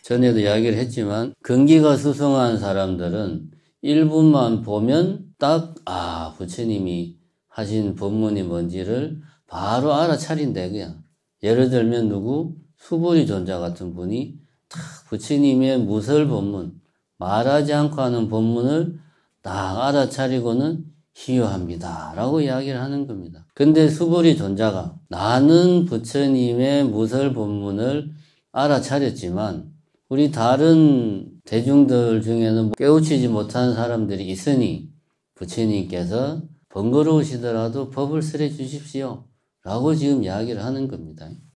전에도 이야기를 했지만 근기가 수승한 사람들은 1분만 보면 딱 부처님이 하신 법문이 뭔지를 바로 알아차린대. 그냥 예를 들면 수보리 존자 같은 분이 딱 부처님의 무설 법문, 말하지 않고 하는 법문을 딱 알아차리고는 희유합니다 라고 이야기를 하는 겁니다. 근데 수보리 존자가 나는 부처님의 무설 법문을 알아차렸지만 우리 다른 대중들 중에는 깨우치지 못한 사람들이 있으니 부처님께서 번거로우시더라도 법을 설해 주십시오 라고 지금 이야기를 하는 겁니다.